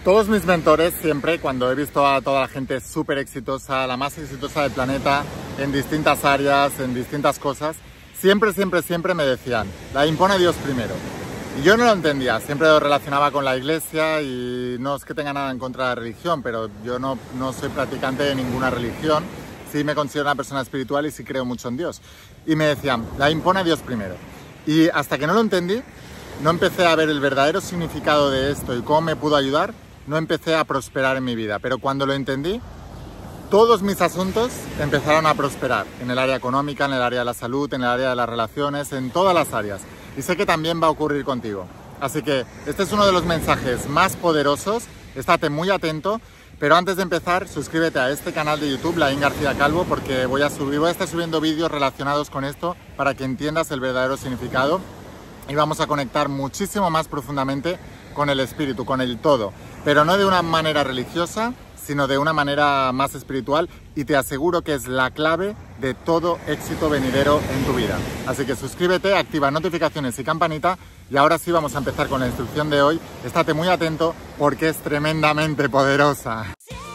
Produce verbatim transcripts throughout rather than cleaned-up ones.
Todos mis mentores siempre, cuando he visto a toda la gente súper exitosa, la más exitosa del planeta, en distintas áreas, en distintas cosas, siempre, siempre, siempre me decían, la impone Dios primero. Y yo no lo entendía, siempre lo relacionaba con la iglesia y no es que tenga nada en contra de la religión, pero yo no, no soy practicante de ninguna religión, sí me considero una persona espiritual y sí creo mucho en Dios. Y me decían, la impone Dios primero. Y hasta que no lo entendí, no empecé a ver el verdadero significado de esto y cómo me pudo ayudar, no empecé a prosperar en mi vida. Pero cuando lo entendí, todos mis asuntos empezaron a prosperar en el área económica, en el área de la salud, en el área de las relaciones, en todas las áreas. Y sé que también va a ocurrir contigo. Así que este es uno de los mensajes más poderosos. Estate muy atento. Pero antes de empezar, suscríbete a este canal de YouTube, Laín García Calvo, porque voy a, subir, voy a estar subiendo vídeos relacionados con esto para que entiendas el verdadero significado y vamos a conectar muchísimo más profundamente con el espíritu, con el todo. Pero no de una manera religiosa, sino de una manera más espiritual y te aseguro que es la clave de todo éxito venidero en tu vida. Así que suscríbete, activa notificaciones y campanita y ahora sí vamos a empezar con la instrucción de hoy. Estate muy atento porque es tremendamente poderosa.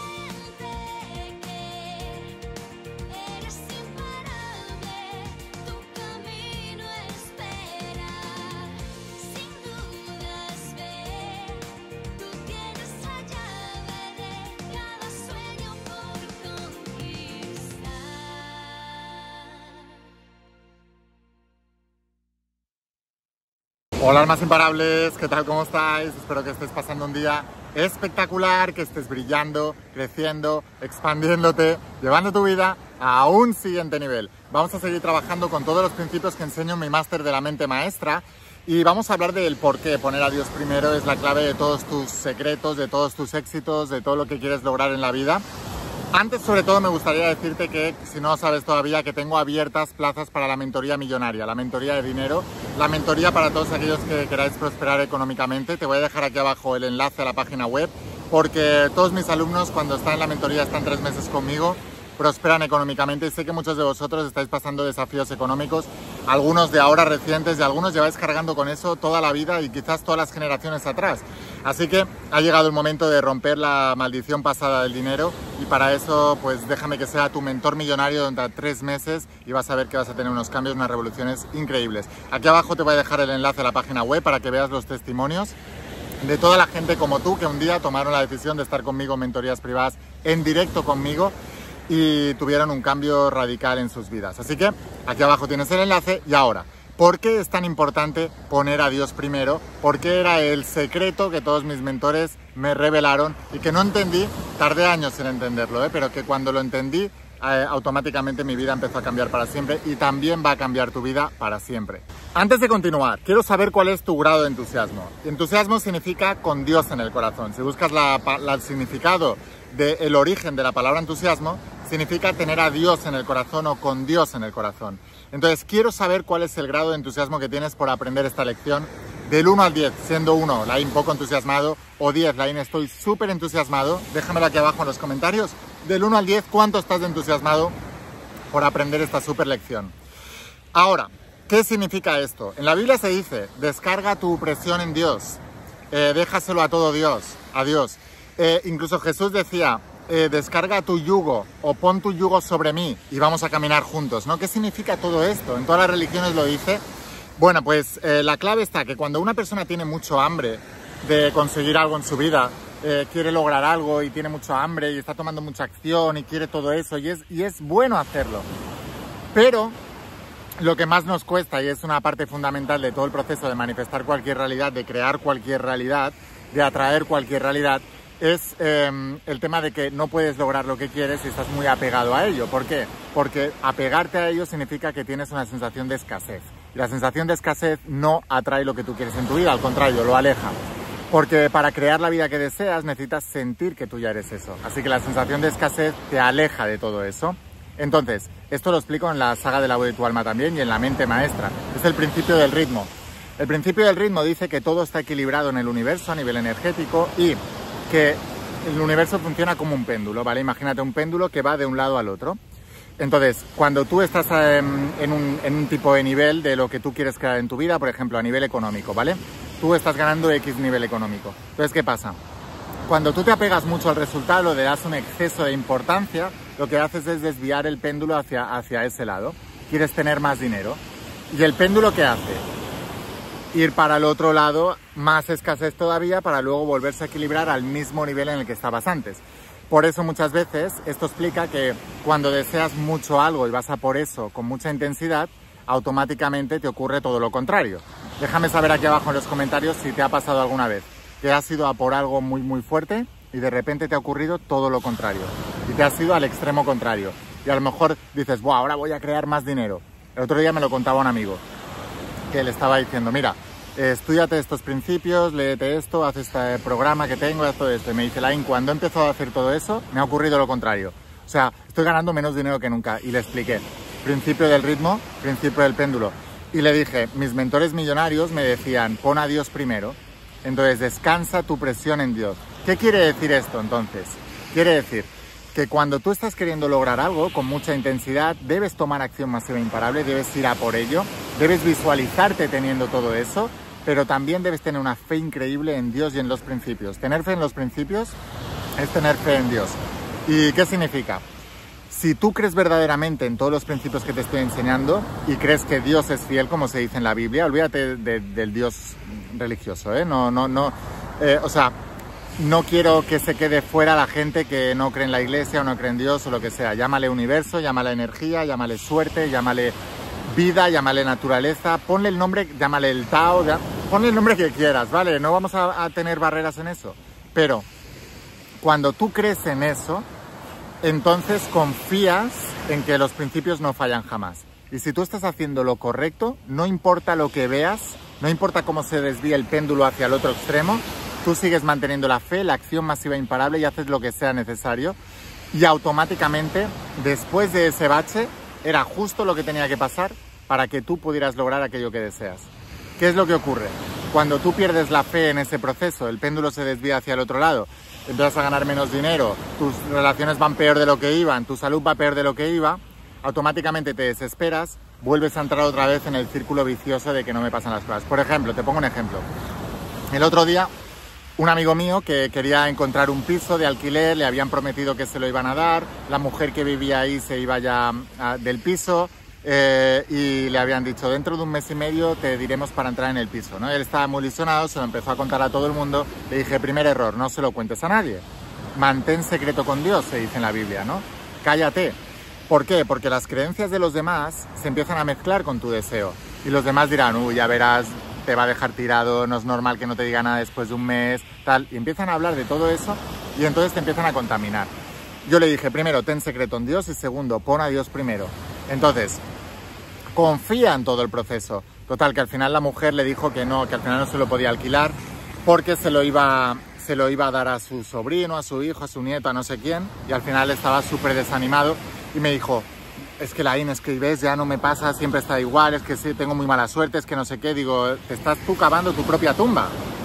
Hola almas imparables, ¿qué tal? ¿Cómo estáis? Espero que estés pasando un día espectacular, que estés brillando, creciendo, expandiéndote, llevando tu vida a un siguiente nivel. Vamos a seguir trabajando con todos los principios que enseño en mi máster de la mente maestra y vamos a hablar del por qué poner a Dios primero es la clave de todos tus secretos, de todos tus éxitos, de todo lo que quieres lograr en la vida. Antes, sobre todo, me gustaría decirte que, si no sabes todavía, que tengo abiertas plazas para la mentoría millonaria, la mentoría de dinero, la mentoría para todos aquellos que queráis prosperar económicamente. Te voy a dejar aquí abajo el enlace a la página web, porque todos mis alumnos, cuando están en la mentoría, están tres meses conmigo, prosperan económicamente y sé que muchos de vosotros estáis pasando desafíos económicos, algunos de ahora recientes y algunos lleváis cargando con eso toda la vida y quizás todas las generaciones atrás. Así que ha llegado el momento de romper la maldición pasada del dinero y para eso pues déjame que sea tu mentor millonario durante tres meses y vas a ver que vas a tener unos cambios, unas revoluciones increíbles. Aquí abajo te voy a dejar el enlace a la página web para que veas los testimonios de toda la gente como tú que un día tomaron la decisión de estar conmigo en mentorías privadas en directo conmigo y tuvieron un cambio radical en sus vidas. Así que aquí abajo tienes el enlace y ahora, ¿por qué es tan importante poner a Dios primero? Porque era el secreto que todos mis mentores me revelaron y que no entendí, tardé años en entenderlo, ¿eh? Pero que cuando lo entendí, eh, automáticamente mi vida empezó a cambiar para siempre y también va a cambiar tu vida para siempre. Antes de continuar, quiero saber cuál es tu grado de entusiasmo. Entusiasmo significa con Dios en el corazón. Si buscas la, la, el significado del origen de la palabra entusiasmo, significa tener a Dios en el corazón o con Dios en el corazón. Entonces, quiero saber cuál es el grado de entusiasmo que tienes por aprender esta lección del uno al diez, siendo uno, Laín poco entusiasmado, o diez, Laín estoy súper entusiasmado. Déjamelo aquí abajo en los comentarios. Del uno al diez, ¿cuánto estás de entusiasmado por aprender esta súper lección? Ahora, ¿qué significa esto? En la Biblia se dice, descarga tu presión en Dios, eh, déjaselo a todo Dios, a Dios. Eh, incluso Jesús decía, Eh, descarga tu yugo o pon tu yugo sobre mí y vamos a caminar juntos, ¿no? ¿Qué significa todo esto? En todas las religiones lo dice. Bueno, pues eh, la clave está que cuando una persona tiene mucho hambre de conseguir algo en su vida, eh, quiere lograr algo y tiene mucho hambre y está tomando mucha acción y quiere todo eso y es, y es bueno hacerlo. Pero lo que más nos cuesta, y es una parte fundamental de todo el proceso de manifestar cualquier realidad, de crear cualquier realidad, de atraer cualquier realidad, es eh, el tema de que no puedes lograr lo que quieres si estás muy apegado a ello. ¿Por qué? Porque apegarte a ello significa que tienes una sensación de escasez. Y la sensación de escasez no atrae lo que tú quieres en tu vida, al contrario, lo aleja. Porque para crear la vida que deseas necesitas sentir que tú ya eres eso. Así que la sensación de escasez te aleja de todo eso. Entonces, esto lo explico en la saga de la voz de tu alma también y en la mente maestra. Es el principio del ritmo. El principio del ritmo dice que todo está equilibrado en el universo a nivel energético y que el universo funciona como un péndulo, ¿vale? Imagínate un péndulo que va de un lado al otro. Entonces, cuando tú estás en, en, un, en un tipo de nivel de lo que tú quieres crear en tu vida, por ejemplo, a nivel económico, ¿vale? Tú estás ganando X nivel económico. Entonces, ¿qué pasa? Cuando tú te apegas mucho al resultado, le das un exceso de importancia, lo que haces es desviar el péndulo hacia, hacia ese lado. Quieres tener más dinero. ¿Y el péndulo qué hace? Ir para el otro lado, más escasez todavía, para luego volverse a equilibrar al mismo nivel en el que estabas antes. Por eso muchas veces esto explica que cuando deseas mucho algo y vas a por eso con mucha intensidad, automáticamente te ocurre todo lo contrario. Déjame saber aquí abajo en los comentarios si te ha pasado alguna vez que has ido a por algo muy muy fuerte y de repente te ha ocurrido todo lo contrario y te has ido al extremo contrario y a lo mejor dices, buah, ahora voy a crear más dinero. El otro día me lo contaba un amigo que le estaba diciendo, mira, eh, estudiate estos principios, léete esto, haz este programa que tengo, haz todo esto. Y me dice, Laín, cuando he empezado a hacer todo eso, me ha ocurrido lo contrario. O sea, estoy ganando menos dinero que nunca. Y le expliqué, principio del ritmo, principio del péndulo. Y le dije, mis mentores millonarios me decían, pon a Dios primero. Entonces, descansa tu presión en Dios. ¿Qué quiere decir esto entonces? Quiere decir que cuando tú estás queriendo lograr algo con mucha intensidad, debes tomar acción masiva e imparable, debes ir a por ello, debes visualizarte teniendo todo eso, pero también debes tener una fe increíble en Dios y en los principios. Tener fe en los principios es tener fe en Dios. ¿Y qué significa? Si tú crees verdaderamente en todos los principios que te estoy enseñando y crees que Dios es fiel, como se dice en la Biblia, olvídate de, de, del Dios religioso, ¿eh? No, no, no, eh, o sea, no quiero que se quede fuera la gente que no cree en la iglesia o no cree en Dios o lo que sea. Llámale universo, llámale energía, llámale suerte, llámale vida, llámale naturaleza, ponle el nombre, llámale el Tao, ya, ponle el nombre que quieras, ¿vale? No vamos a, a tener barreras en eso. Pero cuando tú crees en eso, entonces confías en que los principios no fallan jamás. Y si tú estás haciendo lo correcto, no importa lo que veas, no importa cómo se desvía el péndulo hacia el otro extremo, tú sigues manteniendo la fe, la acción masiva e imparable y haces lo que sea necesario. Y automáticamente, después de ese bache, era justo lo que tenía que pasar para que tú pudieras lograr aquello que deseas. ¿Qué es lo que ocurre? Cuando tú pierdes la fe en ese proceso, el péndulo se desvía hacia el otro lado, empiezas a ganar menos dinero, tus relaciones van peor de lo que iban, tu salud va peor de lo que iba, automáticamente te desesperas, vuelves a entrar otra vez en el círculo vicioso de que no me pasan las cosas. Por ejemplo, te pongo un ejemplo. El otro día, un amigo mío que quería encontrar un piso de alquiler, le habían prometido que se lo iban a dar, la mujer que vivía ahí se iba ya a, del piso eh, y le habían dicho, dentro de un mes y medio te diremos para entrar en el piso, ¿no? Él estaba muy ilusionado, se lo empezó a contar a todo el mundo, le dije, primer error, no se lo cuentes a nadie, mantén secreto con Dios, se dice en la Biblia, ¿no? Cállate. ¿Por qué? Porque las creencias de los demás se empiezan a mezclar con tu deseo y los demás dirán, uy, ya verás, te va a dejar tirado, no es normal que no te diga nada después de un mes, tal, y empiezan a hablar de todo eso y entonces te empiezan a contaminar. Yo le dije, primero, ten secreto en Dios y segundo, pon a Dios primero. Entonces, confía en todo el proceso. Total, que al final la mujer le dijo que no, que al final no se lo podía alquilar porque se lo iba, se lo iba a dar a su sobrino, a su hijo, a su nieto, a no sé quién, y al final estaba súper desanimado y me dijo, es que Laín, es que ves, ya no me pasa, siempre está igual, es que sí, tengo muy mala suerte, es que no sé qué. Digo, te estás tú cavando tu propia tumba.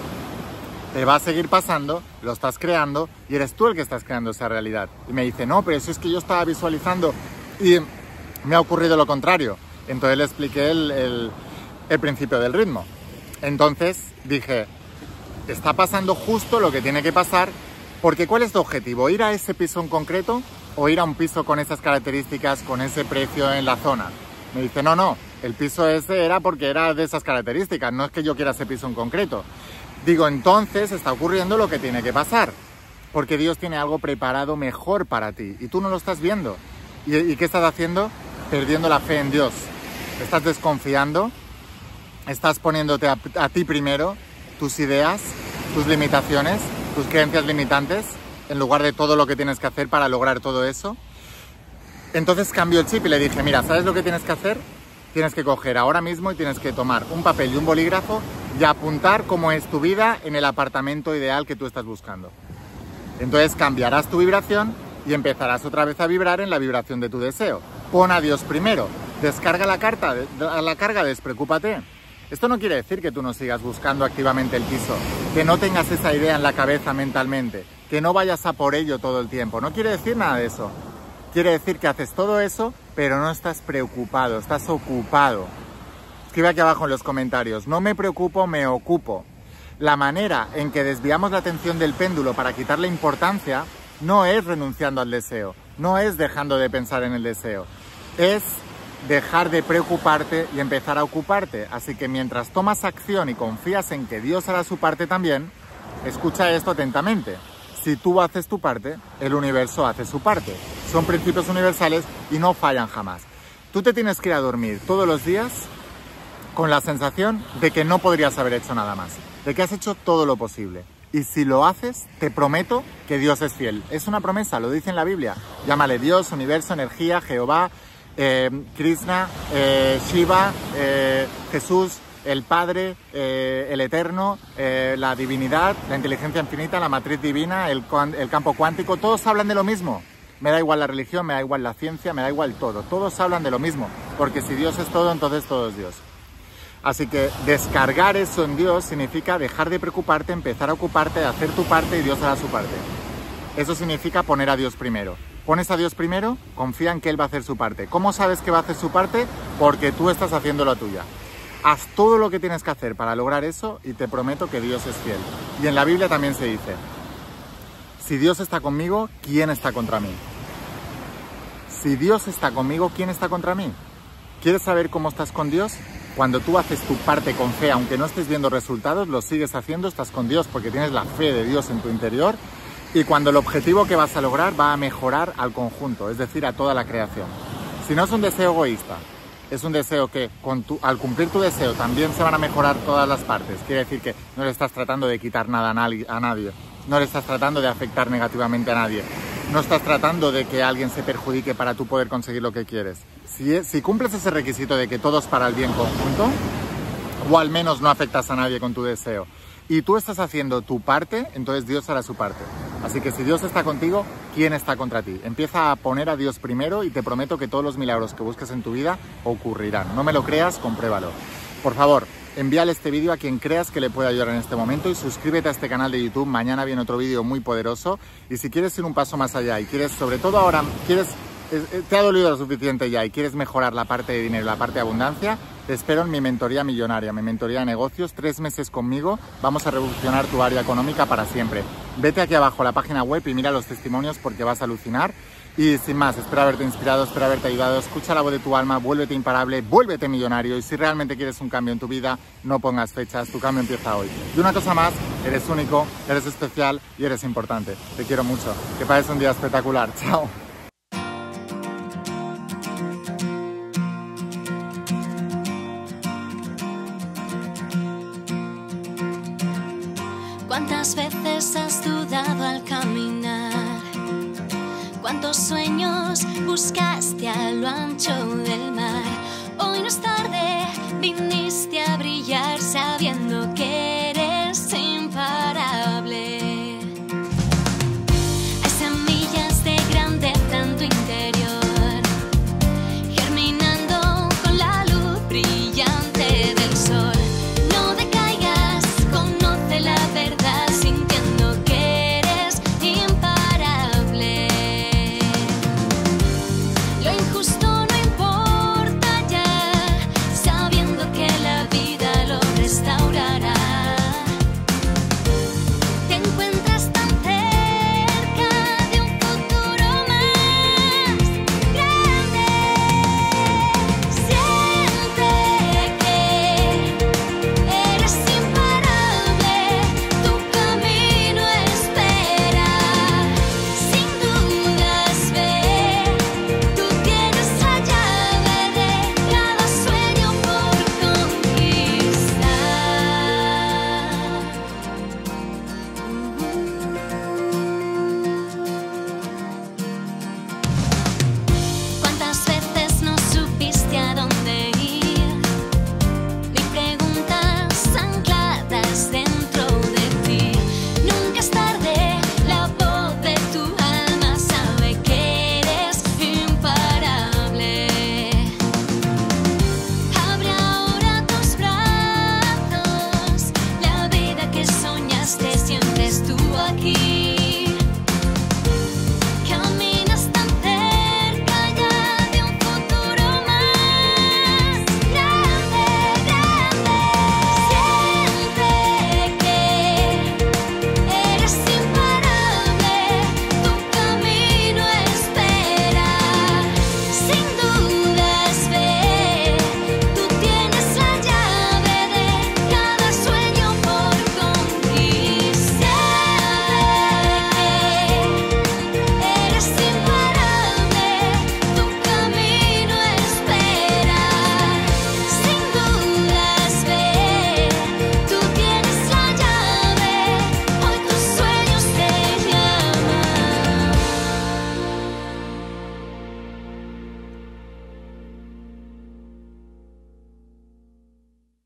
Te va a seguir pasando, lo estás creando y eres tú el que estás creando esa realidad. Y me dice, no, pero eso es que yo estaba visualizando y me ha ocurrido lo contrario. Entonces le expliqué el, el, el principio del ritmo. Entonces dije, está pasando justo lo que tiene que pasar, porque ¿cuál es tu objetivo? ¿Ir a ese piso en concreto o ir a un piso con esas características, con ese precio en la zona? Me dice, no, no, el piso ese era porque era de esas características, no es que yo quiera ese piso en concreto. Digo, entonces está ocurriendo lo que tiene que pasar, porque Dios tiene algo preparado mejor para ti y tú no lo estás viendo. ¿Y, y qué estás haciendo? Perdiendo la fe en Dios. Estás desconfiando, estás poniéndote a, a ti primero, tus ideas, tus limitaciones, tus creencias limitantes, en lugar de todo lo que tienes que hacer para lograr todo eso. Entonces cambió el chip y le dije, mira, ¿sabes lo que tienes que hacer? Tienes que coger ahora mismo y tienes que tomar un papel y un bolígrafo y apuntar cómo es tu vida en el apartamento ideal que tú estás buscando. Entonces cambiarás tu vibración y empezarás otra vez a vibrar en la vibración de tu deseo. Pon a Dios primero, descarga la, carta, la carga, despreocúpate. Esto no quiere decir que tú no sigas buscando activamente el piso, que no tengas esa idea en la cabeza mentalmente, que no vayas a por ello todo el tiempo. No quiere decir nada de eso. Quiere decir que haces todo eso, pero no estás preocupado, estás ocupado. Escribe aquí abajo en los comentarios, no me preocupo, me ocupo. La manera en que desviamos la atención del péndulo para quitarle importancia no es renunciando al deseo, no es dejando de pensar en el deseo, es dejar de preocuparte y empezar a ocuparte. Así que mientras tomas acción y confías en que Dios hará su parte también, escucha esto atentamente. Si tú haces tu parte, el universo hace su parte. Son principios universales y no fallan jamás. Tú te tienes que ir a dormir todos los días con la sensación de que no podrías haber hecho nada más, de que has hecho todo lo posible. Y si lo haces, te prometo que Dios es fiel. Es una promesa, lo dice en la Biblia. Llámale Dios, universo, energía, Jehová, eh, Krishna, eh, Shiva, eh, Jesús, el Padre, eh, el Eterno, eh, la divinidad, la inteligencia infinita, la matriz divina, el, el campo cuántico. Todos hablan de lo mismo. Me da igual la religión, me da igual la ciencia, me da igual todo. Todos hablan de lo mismo. Porque si Dios es todo, entonces todo es Dios. Así que descargar eso en Dios significa dejar de preocuparte, empezar a ocuparte, hacer tu parte y Dios hará su parte. Eso significa poner a Dios primero. Pones a Dios primero, confía en que Él va a hacer su parte. ¿Cómo sabes que va a hacer su parte? Porque tú estás haciendo la tuya. Haz todo lo que tienes que hacer para lograr eso y te prometo que Dios es fiel. Y en la Biblia también se dice, si Dios está conmigo, ¿quién está contra mí? Si Dios está conmigo, ¿quién está contra mí? ¿Quieres saber cómo estás con Dios? Cuando tú haces tu parte con fe, aunque no estés viendo resultados, lo sigues haciendo, estás con Dios porque tienes la fe de Dios en tu interior. Y cuando el objetivo que vas a lograr va a mejorar al conjunto, es decir, a toda la creación. Si no es un deseo egoísta, es un deseo que con tu, al cumplir tu deseo también se van a mejorar todas las partes. Quiere decir que no le estás tratando de quitar nada a nadie, a nadie. No le estás tratando de afectar negativamente a nadie. No estás tratando de que alguien se perjudique para tú poder conseguir lo que quieres. Si, si cumples ese requisito de que todo es para el bien conjunto, o al menos no afectas a nadie con tu deseo, y tú estás haciendo tu parte, entonces Dios hará su parte. Así que si Dios está contigo, ¿quién está contra ti? Empieza a poner a Dios primero y te prometo que todos los milagros que busques en tu vida ocurrirán. No me lo creas, compruébalo. Por favor, envíale este vídeo a quien creas que le puede ayudar en este momento y suscríbete a este canal de YouTube. Mañana viene otro vídeo muy poderoso. Y si quieres ir un paso más allá y quieres, sobre todo ahora, quieres... te ha dolido lo suficiente ya y quieres mejorar la parte de dinero, la parte de abundancia, te espero en mi mentoría millonaria, mi mentoría de negocios, tres meses conmigo, vamos a revolucionar tu área económica para siempre. Vete aquí abajo a la página web y mira los testimonios porque vas a alucinar. Y sin más, espero haberte inspirado, espero haberte ayudado, escucha la voz de tu alma, vuélvete imparable, vuélvete millonario y si realmente quieres un cambio en tu vida, no pongas fechas, tu cambio empieza hoy. Y una cosa más, eres único, eres especial y eres importante. Te quiero mucho, que pases un día espectacular, chao. ¿Cuántas veces has dudado al caminar? ¿Cuántos sueños buscaste a lo ancho